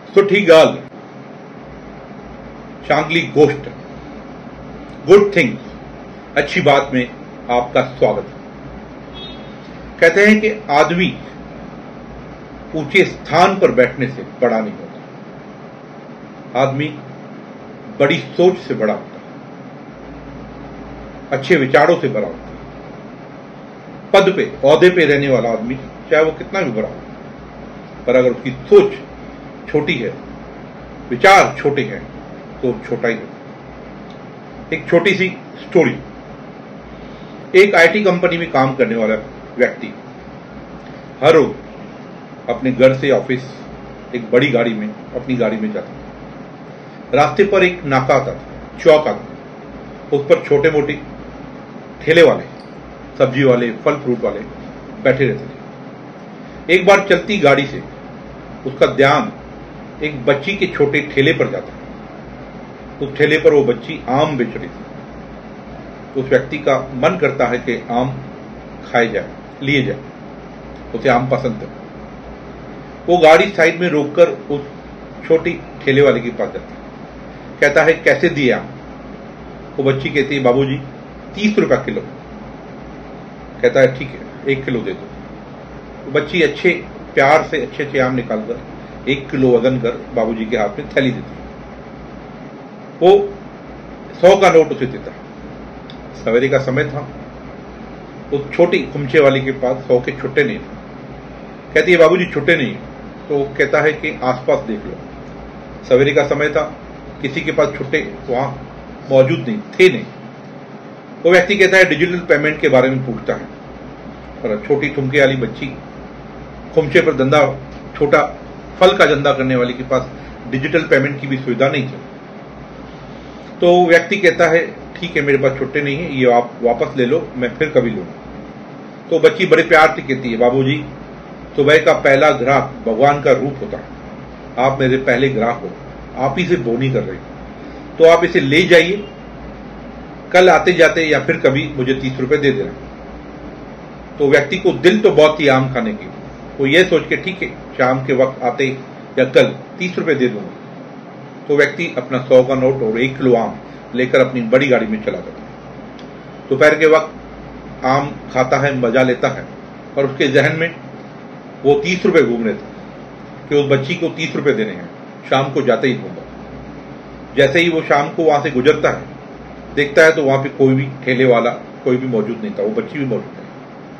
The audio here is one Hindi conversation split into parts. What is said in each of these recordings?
सुठी गाल, चांगली गोष्ट, गुड थिंग्स, अच्छी बात में आपका स्वागत है। कहते हैं कि आदमी ऊंचे स्थान पर बैठने से बड़ा नहीं होता, आदमी बड़ी सोच से बड़ा होता है, अच्छे विचारों से बड़ा होता है। पद पे, ओहदे पे रहने वाला आदमी चाहे वो कितना भी बड़ा हो, पर अगर उसकी सोच छोटी है, विचार छोटे हैं, तो छोटा ही होता। एक छोटी सी स्टोरी। एक आईटी कंपनी में काम करने वाला व्यक्ति हर रोज अपने घर से ऑफिस एक बड़ी गाड़ी में, अपनी गाड़ी में जाता था। रास्ते पर एक नाका आता था, चौक आता था, उस पर छोटे मोटे ठेले वाले, सब्जी वाले, फल फ्रूट वाले बैठे रहते थे। एक बार चलती गाड़ी से उसका ध्यान एक बच्ची के छोटे ठेले पर जाता है। उस ठेले पर वो बच्ची आम बेच रही थी। उस व्यक्ति का मन करता है कि आम खाए जाए, लिए जाए, उसे आम पसंद है। वो गाड़ी साइड में रोककर उस छोटी ठेले वाले के पास जाता है, कहता है कैसे दिए आम? वो बच्ची कहती है बाबूजी 30 रुपया किलो। कहता है ठीक है 1 किलो दे दो। वो बच्ची अच्छे प्यार से अच्छे आम निकालकर 1 किलो वजन कर बाबूजी के हाथ में थैली देती है। वो 100 का नोट उसे देता है। सवेरे का समय था, उस छोटी खुमचे वाली के पास 100 के छुट्टे नहीं थे। कहती है बाबूजी छुट्टे नहीं। तो कहता है कि आसपास देख लो। सवेरे का समय था, किसी के पास छुट्टे वहां मौजूद नहीं थे। नहीं। वो व्यक्ति कहता है डिजिटल पेमेंट के बारे में पूछता है, पर छोटी ठुमके वाली बच्ची, खुमचे पर धंधा, छोटा फल का धंधा करने वाली के पास डिजिटल पेमेंट की भी सुविधा नहीं थी। तो व्यक्ति कहता है ठीक है मेरे पास छुट्टे नहीं है, ये आप वापस ले लो, मैं फिर कभी लूंगा। तो बच्ची बड़े प्यार से कहती है बाबूजी सुबह का पहला ग्राहक भगवान का रूप होता है, आप मेरे पहले ग्राहक हो, आप ही से बोनी कर रही हो, तो आप इसे ले जाइए, कल आते जाते या फिर कभी मुझे 30 रुपए दे देना। तो व्यक्ति को दिल तो बहुत ही आम खाने की, वो ये सोच के ठीक है शाम के वक्त आते या कल 30 रुपए दे दूंगा। तो व्यक्ति अपना 100 का नोट और 1 किलो आम लेकर अपनी बड़ी गाड़ी में चला जाता है। दोपहर के वक्त आम खाता है, मजा लेता है, और उसके जहन में वो 30 रुपए घूम रहे थे कि उस बच्ची को 30 रुपए देने हैं, शाम को जाते ही दूंगा। जैसे ही वो शाम को वहां से गुजरता है, देखता है तो वहां पे कोई भी ठेले वाला कोई भी मौजूद नहीं था, वो बच्ची भी मौजूद नहीं।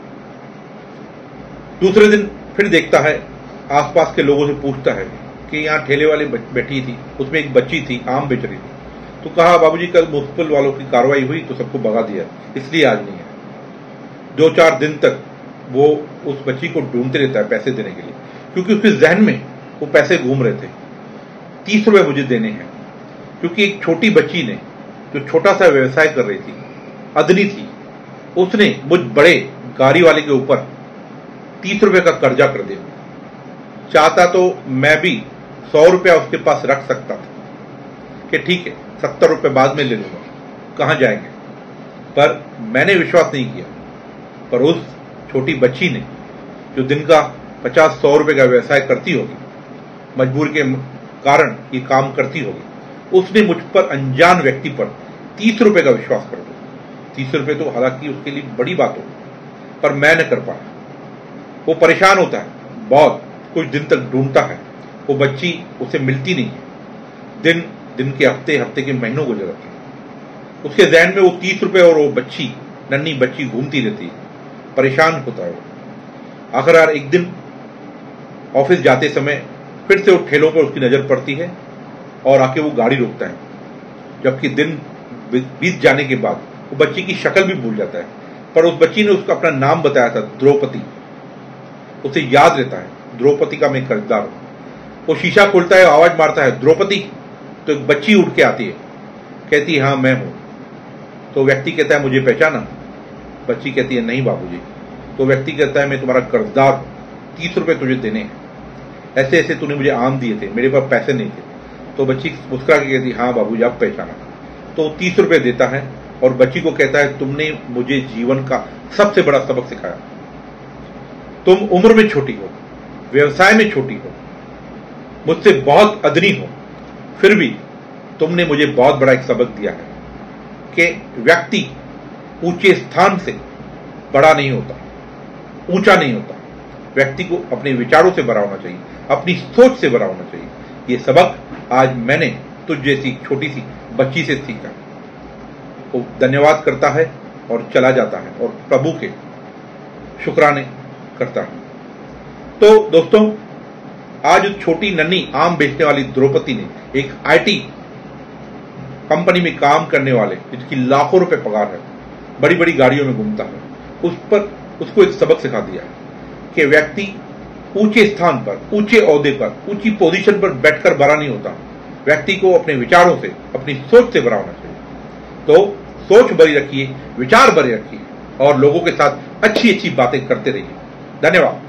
दूसरे दिन फिर देखता है, आसपास के लोगों से पूछता है कि यहाँ ठेले वाले बैठी थी, उसमें एक बच्ची थी, आम बेच रही थी। तो कहा बाबूजी कल म्युनिसिपल वालों की कार्रवाई हुई तो सबको भगा दिया, इसलिए आज नहीं है। 2-4 दिन तक वो उस बच्ची को ढूंढते रहता है पैसे देने के लिए, क्योंकि उसके जहन में वो पैसे घूम रहे थे, 30 रुपए मुझे देने हैं। क्योंकि एक छोटी बच्ची ने जो छोटा सा व्यवसाय कर रही थी, अदनी थी, उसने मुझ बड़े गाड़ी वाले के ऊपर 30 रुपए का कर्जा कर दिया। चाहता तो मैं भी 100 रुपया उसके पास रख सकता था कि ठीक है 70 रुपए बाद में ले लूंगा, कहां जाएंगे, पर मैंने विश्वास नहीं किया। पर उस छोटी बच्ची ने जो दिन का 50-100 रुपए का व्यवसाय करती होगी, मजबूर के कारण ये काम करती होगी, उसने मुझ पर, अनजान व्यक्ति पर 30 रुपए का विश्वास कर दिया। 30 रुपए तो हालांकि उसके लिए बड़ी बात हो, पर मैं न कर पाया। वो परेशान होता है, बहुत कुछ दिन तक ढूंढता है, वो बच्ची उसे मिलती नहीं है। दिन के हफ्ते के महीनों गुजर जाते हैं। उसके जहन में वो 30 रुपए और वो बच्ची, नन्ही बच्ची घूमती रहती है, परेशान होता है वो। आखिरकार एक दिन ऑफिस जाते समय फिर से वो ठेलों पर उसकी नजर पड़ती है और आके वो गाड़ी रोकता है। जबकि दिन बीत जाने के बाद वो बच्ची की शक्ल भी भूल जाता है, पर उस बच्ची ने उसका अपना नाम बताया था, द्रौपदी। उसे याद रहता है, द्रौपदी का मैं कर्जदार हूं। वो शीशा खोलता है, आवाज मारता है द्रौपदी। तो एक बच्ची उठ के आती है, कहती है हाँ मैं हूं। तो व्यक्ति कहता है मुझे पहचाना? बच्ची कहती है नहीं बाबूजी। तो व्यक्ति कहता है मैं तुम्हारा कर्जदार हूं, 30 रुपए तुझे देने हैं, ऐसे ऐसे तूने मुझे आम दिए थे, मेरे पास पैसे नहीं थे। तो बच्ची मुस्कुरा के कहती हाँ बाबूजी अब पहचाना। तो 30 रुपए देता है और बच्ची को कहता है तुमने मुझे जीवन का सबसे बड़ा सबक सिखाया। तुम उम्र में छोटी हो, व्यवसाय में छोटी हो, मुझसे बहुत अदनी हो, फिर भी तुमने मुझे बहुत बड़ा एक सबक दिया है कि व्यक्ति ऊंचे स्थान से बड़ा नहीं होता, ऊंचा नहीं होता। व्यक्ति को अपने विचारों से बड़ा होना चाहिए, अपनी सोच से बड़ा होना चाहिए। ये सबक आज मैंने तुझ जैसी छोटी सी बच्ची से सीखा। वो धन्यवाद करता है और चला जाता है और प्रभु के शुक्राने करता है। तो दोस्तों, आज उस छोटी नन्ही आम बेचने वाली द्रौपदी ने एक आईटी कंपनी में काम करने वाले, जिसकी लाखों रुपए पगार है, बड़ी बड़ी गाड़ियों में घूमता है, उस पर उसको एक सबक सिखा दिया है कि व्यक्ति ऊंचे स्थान पर, ऊंचे ओहदे पर, ऊंची पोजीशन पर बैठकर बड़ा नहीं होता। व्यक्ति को अपने विचारों से, अपनी सोच से बड़ा होना चाहिए। तो सोच बड़ी रखिए, विचार बड़े रखिए और लोगों के साथ अच्छी अच्छी बातें करते रहिए। धन्यवाद।